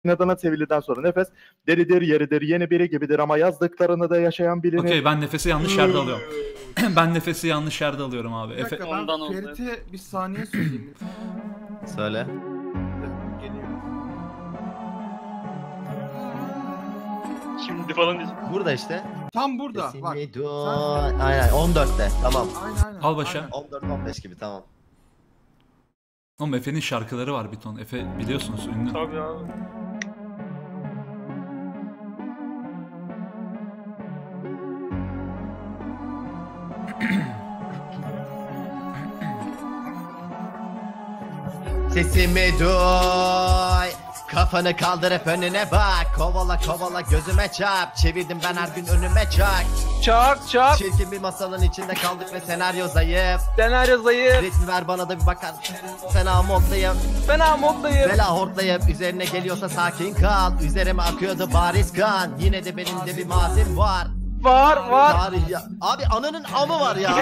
adına Sevilli'den sonra Nefes deridir, yeridir, yeni biri gibidir ama yazdıklarını da yaşayan bilinir. Okey, ben nefesi yanlış yerde alıyorum. Ben nefesi yanlış yerde alıyorum abi. Bir dakika, ben Ferit'e bir saniye söyleyeyim. Söyle. Geliyor. Şimdi falan diyeceğim. Burada işte. Tam burada. Bak. Aynen 14'te tamam. Aynen. Al başa. 14-15 gibi tamam. Oğlum Efe'nin şarkıları var bir ton. Efe biliyorsunuz ünlü. Tabii abi. Sesimi duy, kafanı kaldırıp önüne bak. Kovala kovala gözüme çarp, çevirdim ben her gün önüme çak. Çak. Çirkin bir masalın içinde kaldık ve senaryo zayıf. Senaryo zayıf. Ritmi ver bana da bir bakar. Fena moddayım. Bela hortlayıp üzerine geliyorsa sakin kal. Üzerime akıyordu bariz kan. Yine de benim de bir mazim var. Var. Tarih ya. Abi ananın amı var ya.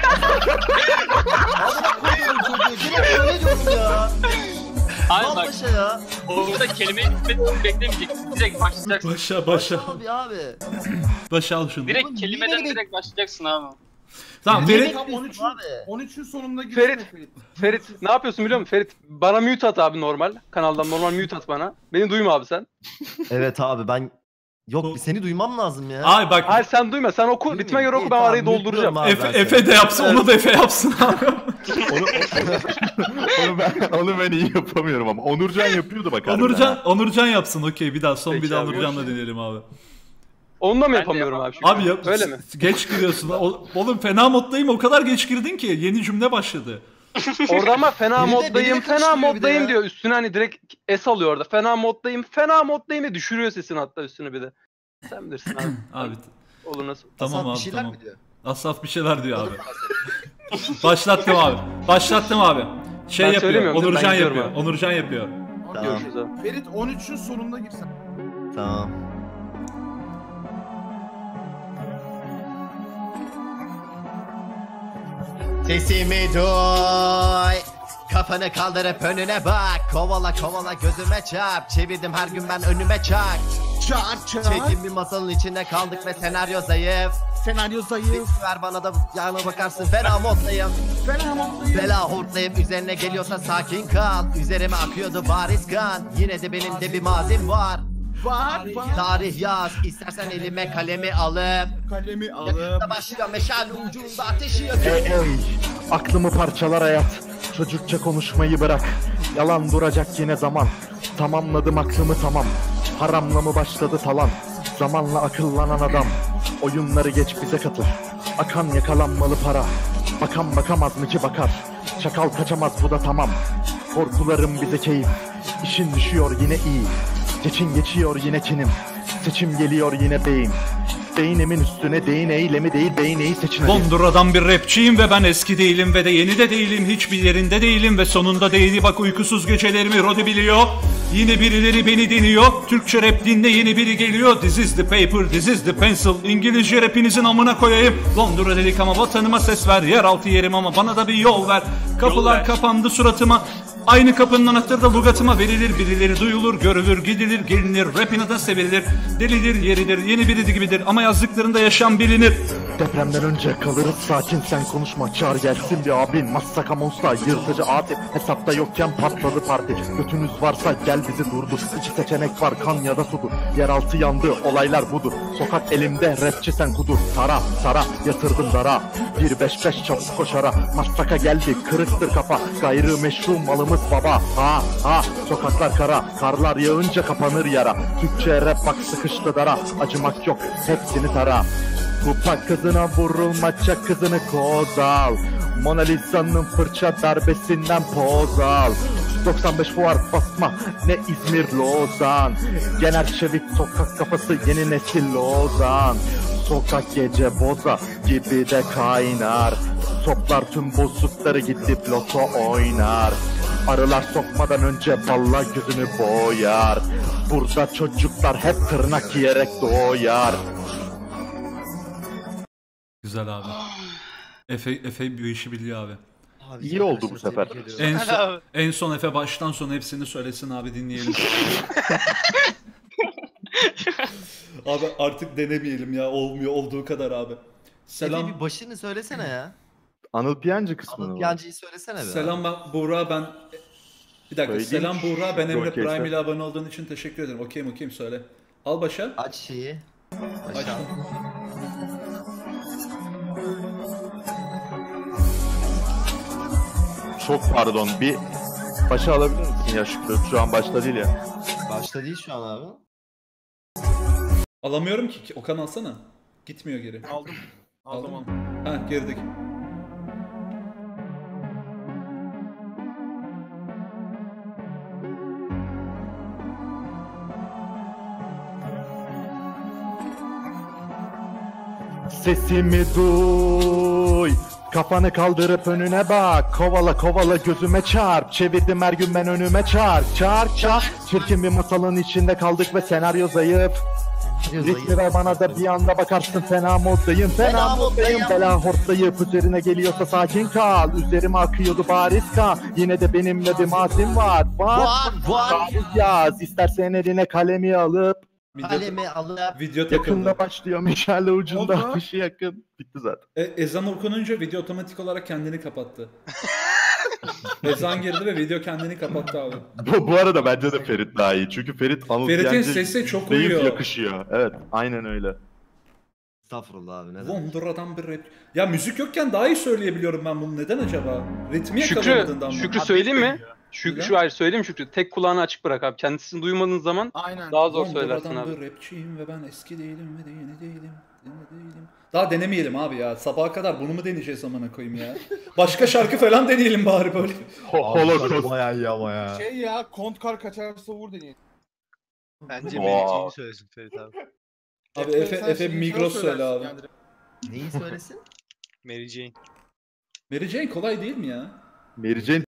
Adına koyduğum çocuğu. Direkt öyle diyorum ya. Hayır bak. Başa ya. Orada kelimeyi beklemeyeceksin. Direkt başlayacaksın. Başa. Abi. Başa al şunu. Direkt kelimeden direkt başlayacaksın abi. Tamam Ferit. Tam 13'ün sonunda Ferit. Ferit ne yapıyorsun biliyor musun? Ferit bana mute at abi normal. Kanaldan normal mute at bana. Beni duyma abi sen. Evet abi ben... Yok seni duymam lazım ya. Ay bak. Hayır sen duyma. Sen oku. Ritme göre oku, ben arayı dolduracağım. Efe de yapsın, onu da Efe yapsın abi. onu ben iyi yapamıyorum ama Onurcan yapıyordu bak. Onurcan yapsın, okey, bir daha Peki bir daha abi, Onurcan'la deneyelim abi. Onu da mı Ben de yapamıyorum abi? Abi yap. Öyle mi? Geç giriyorsun. Oğlum fena moddayım, o kadar geç girdin ki yeni cümle başladı. Orada ama fena Bir de moddayım, beni fena karıştırıyor bir de moddayım ya. diyor. Üstüne hani direkt S alıyor orada. Fena moddayım ve düşürüyor sesini hatta üstüne bir de. Sen bilirsin abi. Abi Olur nasıl? tamam Asaf bir abi, şeyler tamam. mi diyor? Asaf bir şeyler diyor abi. Başlattım abi. Şey Ben yapıyor. söylemiyorum, değil mi? Onurcan Ben gidiyorum yapıyor. abi. Onurcan yapıyor. Tamam. Görüşürüz abi. Ferit 13'ün sonunda girsen. Tamam. Sesimi duy, kafanı kaldırıp önüne bak. Kovala kovala gözüme çarp, çevirdim her gün ben önüme çak. Çak. Çirkin bir masalın içinde kaldık ve senaryo zayıf. Senaryo zayıf. Ritmi ver bana da yana bakarsın. Fena moddayım. Bela hortlayıp üzerine geliyorsa sakin kal. Üzerime akıyordu bariz kan. Yine de benim de bir mazim var. Var. Tarih yaz, istersen elime kalemi alıp. Kalemi Yakında başlıyor meşale ucunda ateşi yakıyor. Ey, aklımı parçalar hayat. Çocukça konuşmayı bırak. Yalan duracak yine zaman. Tamamladım aklımı tamam. Haramla mı başladı talan? Zamanla akıllanan adam. Oyunları geç bize katır. Akan yakalanmalı para. Bakan bakamaz mı ki bakar. Çakal kaçamaz bu da tamam. Korkularım bize keyif. İşin düşüyor yine iyi. Geçin geçiyor yine kinim. Seçim geliyor yine beyin. Beynimin üstüne değin eylemi değil beyneyi seçin. Bondura'dan bir rapçiyim ve ben eski değilim ve de yeni de değilim. Hiçbir yerinde değilim ve sonunda değili. Bak uykusuz gecelerimi Rodi biliyor. Yine birileri beni deniyor. Türkçe rap dinle, yeni biri geliyor. This is the paper, this is the pencil. İngilizce rapinizin amına koyayım. Londra dedik ama vatanıma ses ver. Yeraltı yerim ama bana da bir yol ver. Kapılar kapandı suratıma. Aynı kapının anahtarı da lugatıma verilir. Birileri duyulur, görülür, gidilir, gelinir. Rapine de sevilir. Delidir, yeridir, yeni biri gibidir. Ama yazdıklarında yaşam bilinir. Depremden önce kalırız sakin, sen konuşma, çağır gelsin bir abin. Massaka monsta yırtıcı atif, hesapta yokken patladı parti. Götünüz varsa gel bizi durdur. İki seçenek var, kan ya da sudur. Yeraltı yandı, olaylar budur. Sokak elimde, rapçi sen kudur. Sara yatırdım dara. 1-5-5 çabuk koşara. Massaka geldi, kırıktır kafa. Gayrı meşru malımız baba. Sokaklar kara, karlar yağınca kapanır yara. Türkçe rap bak sıkıştı dara. Acımak yok, hepsini tara. Kupa kızına vurulmaça kızını koz al. Mona Lisa'nın fırça darbesinden poz al. 95 fuar basma ne İzmir Lozan. Gener Çevik sokak kafası yeni nesil Lozan. Sokak gece boza gibi de kaynar. Toplar tüm bozukları gidip loto oynar. Arılar sokmadan önce balla gözünü boyar. Burada çocuklar hep tırnak yiyerek doğar. Güzel abi. Efe bu işi biliyor abi. Abi, İyi oldu bu sefer. En son Efe baştan sona hepsini söylesin abi, dinleyelim. Abi artık denemeyelim ya, olmuyor olduğu kadar abi. Selam. Bir başını söylesene ya. Anıl Piyancı kısmını Anıl mı? Piyancı'yı söylesene be. Selam ben Buğra, ben... Bir dakika, Öyle selam değil. Buğra, ben Emre Broadcast'e. Prime ile abone olduğun için teşekkür ederim. Okeyim söyle. Al başa. Aç şeyi. Aç. Çok pardon, bir başa alabilir misin ya Şükrü? Şu an başta değil ya. Başta değil şu an abi. Alamıyorum ki. Okan alsana. Gitmiyor geri. Aldım. Aldın mı? Ha, girdik. Sesimi duy, kafanı kaldırıp önüne bak. Kovala kovala gözüme çarp, çevirdim her gün ben önüme çarp. Çarp çarp, çirkin bir masalın içinde kaldık ve senaryo zayıf. Ritmi ver bana da bir anda bakarsın, fena moddayım. Fena moddayım, bela hortlayıp üzerine geliyorsa sakin kal. Üzerime akıyordu bariz kan, yine de benimle bir mazim var. Var. Yaz, istersen eline kalemi alıp. Kalemi alıp. Video takıldı. Yakında başlıyor, meşale ucunda, Oldu. dışı yakın. Bitti zaten. Ezan okununca video otomatik olarak kendini kapattı. Ezan girdi ve video kendini kapattı abi. Bu arada bence de Ferit daha iyi. Çünkü Ferit Anıl Ferit'in Piyancı sesi çok zayıf uyuyor. yakışıyor. Evet, aynen öyle. Estağfurullah abi, neden? Wonder'dan bir rap. Ya müzik yokken daha iyi söyleyebiliyorum ben bunu. Neden acaba? Ritmi yakalamadığından mı? Şükrü söyleyeyim mi? Neden? Hayır söyleyeyim mi Şükrü? Tek kulağını açık bırak abi. Kendisini duymadığın zaman Aynen. daha zor söylersin Wonder'dan abi. bir rapçiyim ve ben eski değilim ve de yeni değilim. Daha denemeyelim abi ya. Sabaha kadar bunu mu deneyeceğiz amına koyayım ya? Başka şarkı falan deneyelim bari böyle. Holocaust. Bayağı iyi ama ya. Şey ya, Kontkar kaçarsa vur deneyelim. Bence Wow. Melih'ciğini söylesin Ferit abi. Abi Sen Efe şeyi Migros söyle söylersin abi. yani. Neyi söylesin? Mary Jane. Mary Jane kolay değil mi ya? Mary Jane